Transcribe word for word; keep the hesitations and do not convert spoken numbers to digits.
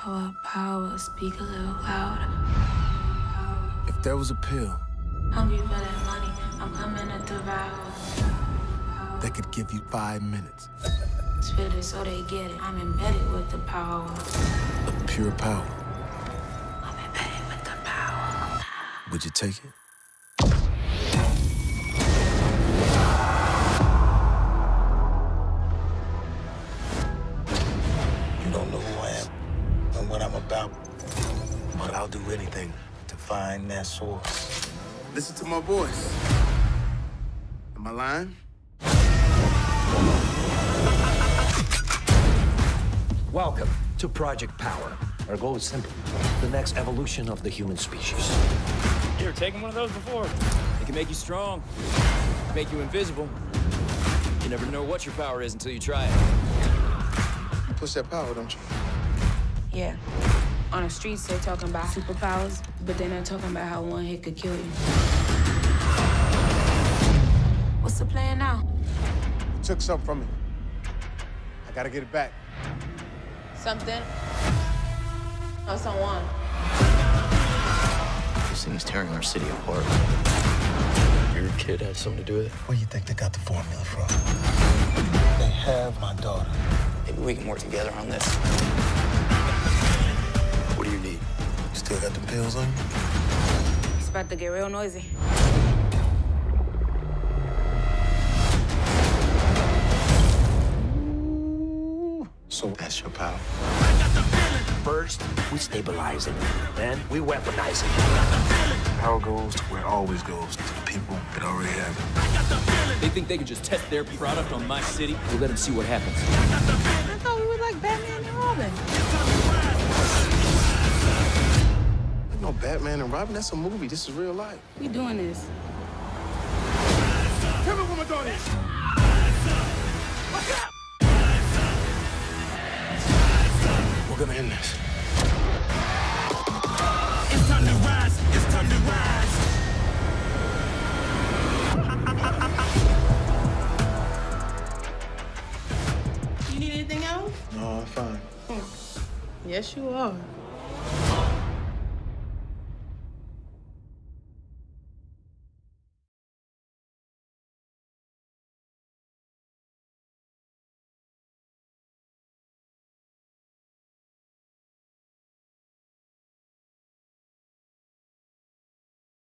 Power, power, speak a little louder. If there was a pill Hungry for that money, I'm coming to devour. that could give you five minutes Spit it so they get it. I'm embedded with the power. of pure power, I'm embedded with the power. would you take it? You don't know who I am and what I'm about, but I'll do anything to find that source. Listen to my voice. Am I lying? Welcome to Project Power. Our goal is simple: the next evolution of the human species. You ever taken one of those before? It can make you strong, make you invisible. You never know what your power is until you try it. You push that power, don't you? Yeah. On the streets, they're talking about superpowers, but they're not talking about how one hit could kill you. What's the plan now? You took something from me. I gotta get it back. Something or someone. This thing's tearing our city apart. Your kid had something to do with it? Where you think they got the formula from? They have my daughter. Maybe we can work together on this. What do you need? You still got them pills on you? It's about to get real noisy. So that's your power. First, we stabilize it. Then we weaponize it. Power goes to where it always goes, to the people that already have it. They think they can just test their product on my city. We'll let them see what happens. I thought we were like Batman and Robin. Ain't no Batman and Robin. That's a movie. This is real life. We doing this. Tell me what my daughter is. We're gonna end this. It's time to rise. It's time to rise. You need anything else? No, I'm fine. Yes, you are.